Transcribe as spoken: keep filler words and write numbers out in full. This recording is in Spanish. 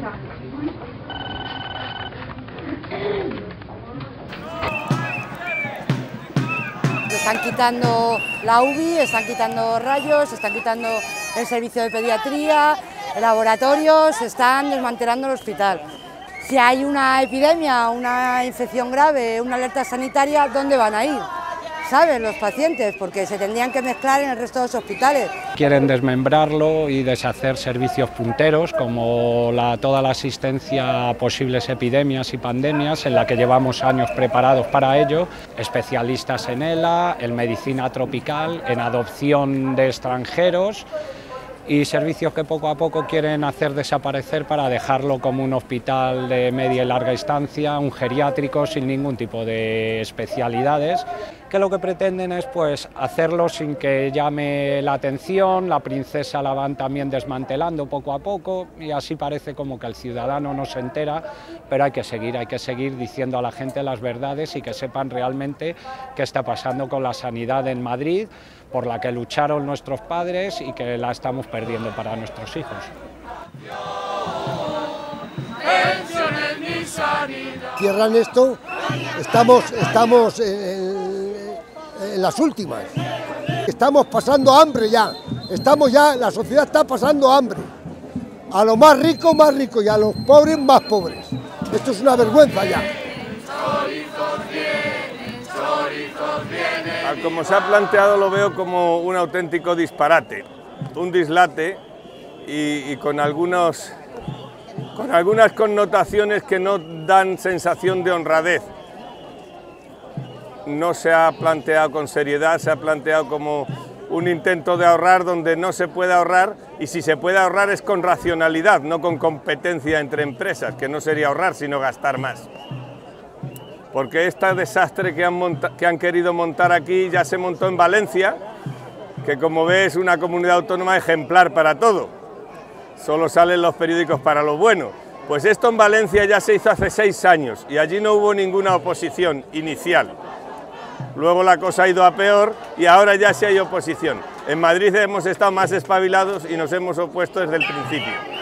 Están quitando la U B I, están quitando rayos, están quitando el servicio de pediatría, laboratorios, están desmantelando el hospital. Si hay una epidemia, una infección grave, una alerta sanitaria, ¿dónde van a ir? ¿Saben los pacientes? Porque se tendrían que mezclar en el resto de los hospitales. Quieren desmembrarlo y deshacer servicios punteros como la, toda la asistencia a posibles epidemias y pandemias en la que llevamos años preparados para ello, especialistas en ELA, en medicina tropical, en adopción de extranjeros y servicios que poco a poco quieren hacer desaparecer para dejarlo como un hospital de media y larga distancia, un geriátrico sin ningún tipo de especialidades, que lo que pretenden es pues hacerlo sin que llame la atención, la princesa la van también desmantelando poco a poco y así parece como que el ciudadano no se entera, pero hay que seguir, hay que seguir diciendo a la gente las verdades y que sepan realmente qué está pasando con la sanidad en Madrid, por la que lucharon nuestros padres y que la estamos perdiendo para nuestros hijos. Cierran esto, estamos, estamos en, en las últimas, estamos pasando hambre ya, estamos ya, la sociedad está pasando hambre, a los más ricos más ricos y a los pobres más pobres, esto es una vergüenza ya. Como se ha planteado lo veo como un auténtico disparate, un dislate y, y con, algunos, con algunas connotaciones que no dan sensación de honradez. No se ha planteado con seriedad, se ha planteado como un intento de ahorrar donde no se puede ahorrar y si se puede ahorrar es con racionalidad, no con competencia entre empresas, que no sería ahorrar sino gastar más. Porque este desastre que han, monta, que han querido montar aquí ya se montó en Valencia, que como ves es una comunidad autónoma ejemplar para todo, solo salen los periódicos para lo bueno. Pues esto en Valencia ya se hizo hace seis años y allí no hubo ninguna oposición inicial. Luego la cosa ha ido a peor y ahora ya sí hay oposición. En Madrid hemos estado más espabilados y nos hemos opuesto desde el principio.